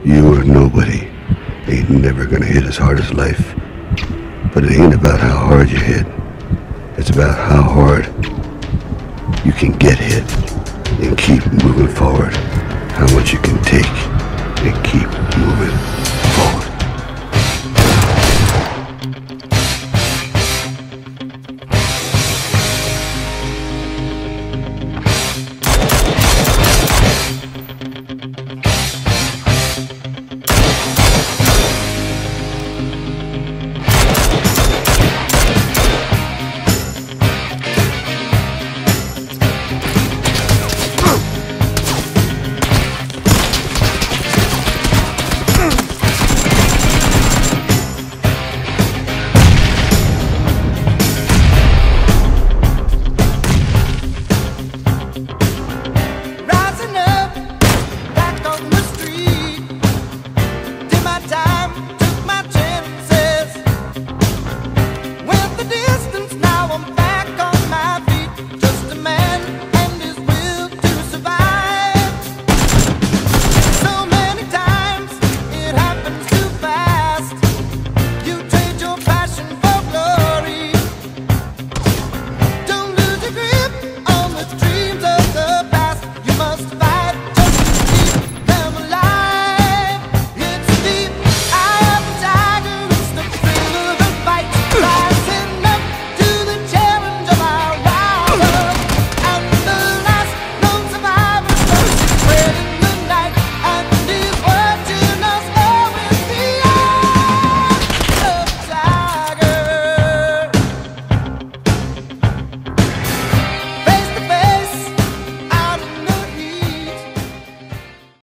You or nobody ain't never gonna hit as hard as life. But it ain't about how hard you hit. It's about how hard you can get hit and keep moving forward. How much you can take.